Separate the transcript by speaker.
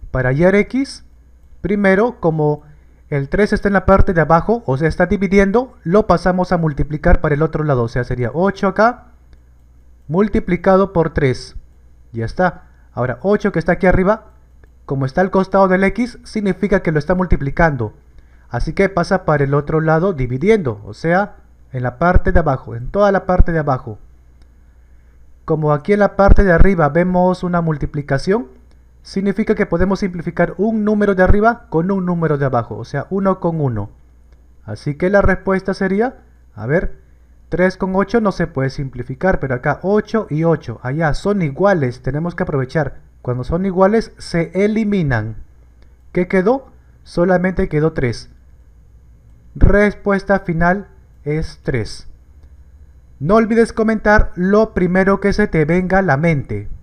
Speaker 1: Para hallar x, primero, como el 3 está en la parte de abajo, o sea, está dividiendo, lo pasamos a multiplicar para el otro lado. O sea, sería 8 acá, multiplicado por 3. Ya está. Ahora, 8 que está aquí arriba, como está al costado del x, significa que lo está multiplicando. Así que pasa para el otro lado dividiendo, o sea, en la parte de abajo, en toda la parte de abajo. Como aquí en la parte de arriba vemos una multiplicación, significa que podemos simplificar un número de arriba con un número de abajo, o sea, 1 con 1. Así que la respuesta sería, a ver, 3 con 8 no se puede simplificar, pero acá 8 y 8, allá son iguales, tenemos que aprovechar. Cuando son iguales se eliminan. ¿Qué quedó? Solamente quedó 3. Respuesta final es 3. No olvides comentar lo primero que se te venga a la mente.